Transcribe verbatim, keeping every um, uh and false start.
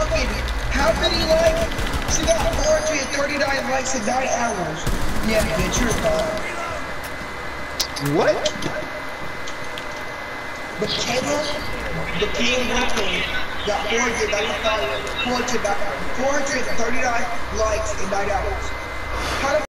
fucking, how many likes? She got four hundred thirty-nine likes in nine hours. Yeah, bitch, you're fine. What? Michaela, Michaela Wilton got four hundred ninety-five, four hundred thirty-nine likes in nine hours. How the